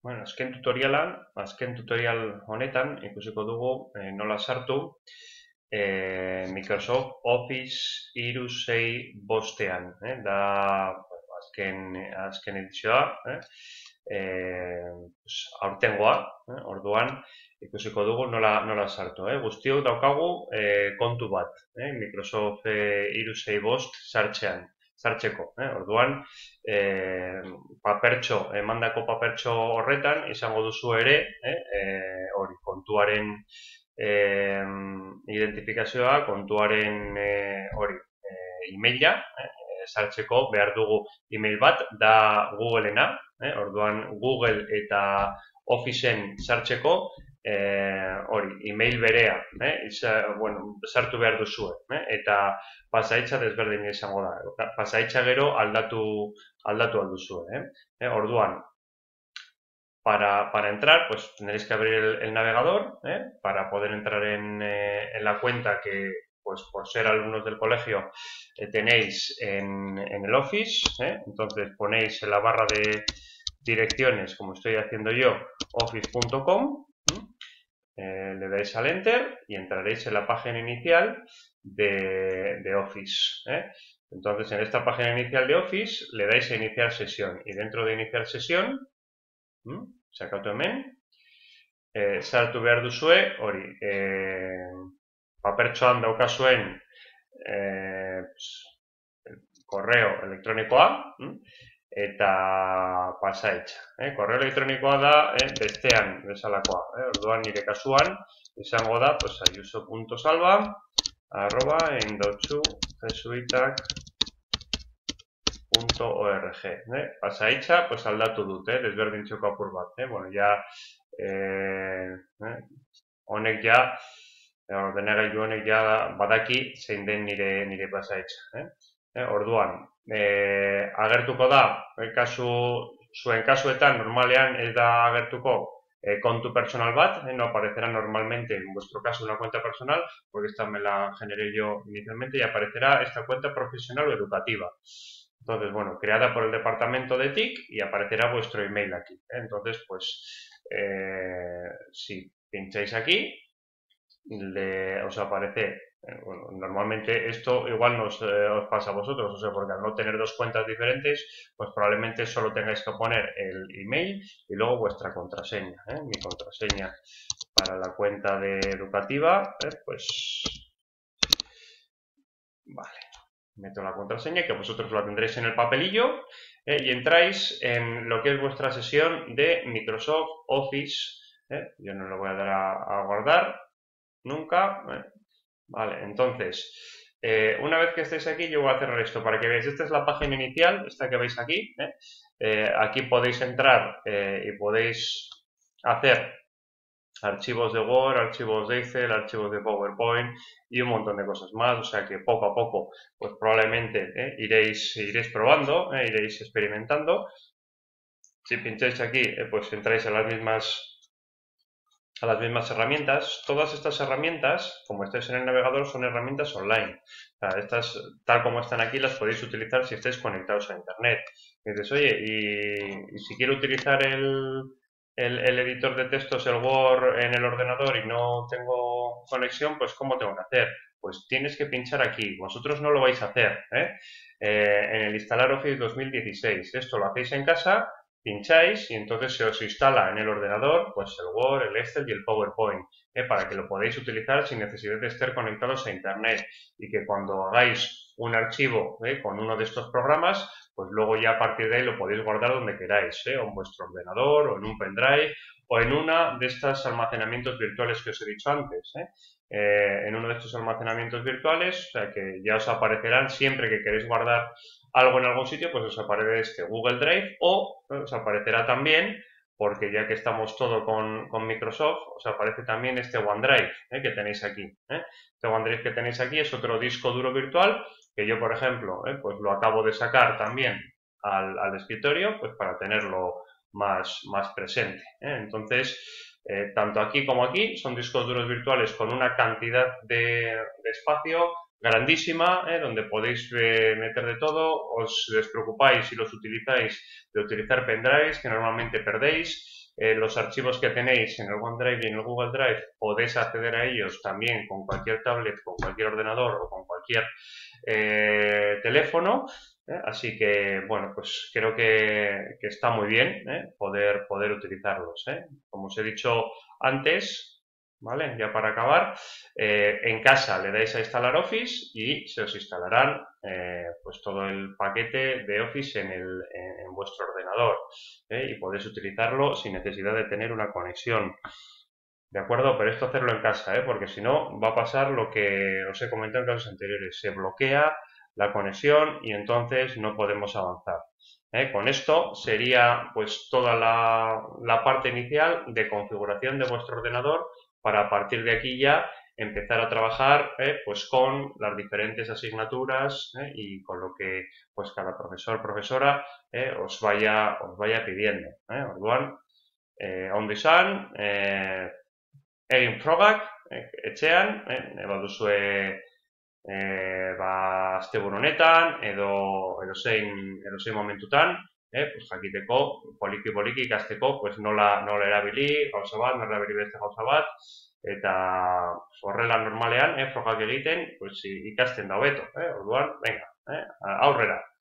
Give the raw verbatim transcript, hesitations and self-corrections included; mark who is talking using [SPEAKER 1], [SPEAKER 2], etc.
[SPEAKER 1] Bueno, azken tutorialan, azken tutorial honetan ikusiko dugu eh, nola sartu eh, Microsoft Office hiru sei bostean, eh? Da bueno, azken azken edizioa, eh? Eh, pues, aurtengoa, eh? Orduan ikusiko dugu nola nola sartu, eh? Guztiok daukagu eh, kontu bat, eh? Microsoft eh, hiru sei bost sartzean. Sartzeko, eh? Orduan, eh, papertxo, emandako papertxo horretan, izango duzu ere, eh? Eh, hori, kontuaren eh, identifikazioa, kontuaren eh, hori, eh, e-maila, eh? Sartzeko behar dugu e-mail bat, da Googleena, eh? Orduan, Google eta Officeen sartzeko, eh, hori, e-mail berea, eh? Iza, bueno, sartu behar duzue, eh? Eta pasaitza desberdin izango da. Pasaitza gero aldatu aldatu alduzue, eh? Eh, orduan, para, para entrar, pues tendréis que abrir el, el navegador, ¿eh? Para poder entrar en, eh, en la cuenta que, pues por ser alumnos del colegio, eh, tenéis en, en el Office, ¿eh? Entonces ponéis en la barra de direcciones, como estoy haciendo yo, office punto com, eh, le dais al Enter y entraréis en la página inicial de, de Office, ¿eh? Entonces, en esta página inicial de Office le dais a iniciar sesión y dentro de iniciar sesión, ¿m? Sakatu hemen, eh, sartu behar duzue, hori, eh, papertxoan daukazuen eh, correo elektronikoa, ¿m? Eta pasaitza. Eh? Korreo elektronikoa da eh, bestean bezalakoa. Eh? Orduan nire kasuan izango da pues, ayuso punto salva arroba endotsu jesuitak punto org. Eh? Pasaitza pues, aldatu dut, eh? Desberdintzeko apur bat. Eh? Bueno, ja, eh, eh? honek ja, ordenagailu honek ja badaki zein den nire, nire pasaitza. Eh? Eh, orduan, eh, agertuko da, eh, kasu, zuen kasuetan normalean ez da agertuko eh, kontu personal bat, eh, no aparecerá normalmente en vuestro caso una cuenta personal, porque esta me la generé yo inicialmente y aparecerá esta cuenta profesional o educativa. Entonces, bueno, creada por el departamento de T I C y aparecerá vuestro email aquí. ¿eh? Entonces, pues, eh, si pincháis aquí, le, os aparece. Bueno, normalmente esto igual nos eh, os pasa a vosotros, o sea, porque al no tener dos cuentas diferentes, pues probablemente solo tengáis que poner el email y luego vuestra contraseña. ¿eh? Mi contraseña para la cuenta de educativa, ¿eh? Pues vale, meto la contraseña que vosotros la tendréis en el papelillo ¿eh? Y entráis en lo que es vuestra sesión de Microsoft Office. ¿eh? Yo no lo voy a dar a, a guardar nunca. ¿eh? Vale, entonces, eh, una vez que estéis aquí, yo voy a cerrar esto para que veáis. Esta es la página inicial, esta que veis aquí. ¿eh? Eh, aquí podéis entrar eh, y podéis hacer archivos de Word, archivos de Excel, archivos de PowerPoint y un montón de cosas más. O sea que poco a poco, pues probablemente eh, iréis, iréis probando, eh, iréis experimentando. Si pincháis aquí, eh, pues entráis a las mismas a las mismas herramientas. Todas estas herramientas, como estáis en el navegador, son herramientas online. O sea, estas, tal como están aquí, las podéis utilizar si estáis conectados a Internet. Y dices, oye, y, y si quiero utilizar el, el, el editor de textos, el Word, en el ordenador y no tengo conexión, pues ¿cómo tengo que hacer? Pues tienes que pinchar aquí. Vosotros no lo vais a hacer, ¿eh? Eh, en el instalar Office dos mil dieciséis. Esto lo hacéis en casa, pincháis y entonces se os instala en el ordenador pues el Word, el Excel y el PowerPoint ¿eh? Para que lo podáis utilizar sin necesidad de estar conectados a Internet y que cuando hagáis un archivo ¿eh? Con uno de estos programas pues luego ya a partir de ahí lo podéis guardar donde queráis, ¿eh? O en vuestro ordenador o en un pendrive o en una de estos almacenamientos virtuales que os he dicho antes, ¿eh? Eh, en uno de estos almacenamientos virtuales, o sea que ya os aparecerán siempre que queréis guardar algo en algún sitio, pues os aparece este Google Drive o eh, os aparecerá también, porque ya que estamos todo con, con Microsoft, os aparece también este OneDrive ¿eh? Que tenéis aquí. ¿eh? Este OneDrive que tenéis aquí es otro disco duro virtual que yo, por ejemplo, ¿eh? Pues lo acabo de sacar también al, al escritorio, pues para tenerlo más, más presente. ¿eh? Entonces, eh, tanto aquí como aquí son discos duros virtuales con una cantidad de, de espacio grandísima, ¿eh? Donde podéis eh, meter de todo. Os despreocupáis si los utilizáis de utilizar pendrives que normalmente perdéis. eh, los archivos que tenéis en el OneDrive y en el Google Drive, podéis acceder a ellos también con cualquier tablet, con cualquier ordenador o con cualquier eh, teléfono. ¿eh? Así que, bueno, pues creo que, que está muy bien ¿eh? poder, poder utilizarlos. ¿eh? Como os he dicho antes, ¿vale? Ya para acabar, eh, en casa le dais a instalar Office y se os instalarán eh, pues todo el paquete de Office en, el, en, en vuestro ordenador ¿eh? y podéis utilizarlo sin necesidad de tener una conexión. ¿De acuerdo? Pero esto hacerlo en casa, ¿eh? Porque si no va a pasar lo que os he comentado en casos anteriores. Se bloquea la conexión y entonces no podemos avanzar. ¿eh? Con esto sería pues toda la, la parte inicial de configuración de vuestro ordenador para a partir de aquí ya empezar a trabajar ¿eh? pues con las diferentes asignaturas ¿eh? y con lo que pues cada profesor o profesora ¿eh? os, vaya, os vaya pidiendo. ¿eh? Orduan, eh, ondo izan, eh, egin frogak, eh, etxean, eh, baduzue eh, ba, asteburu honetan, edo, edo zein, edo zein momentutan, eh, pues jakiteko, poliki-poliki ikasteko, pues nola, nola erabili, gauza bat, nola erabili beste gauza bat, eta horrela normalean, eh, frogak egiten, pues ikasten da hobeto, eh, orduan, venga, eh, aurrera.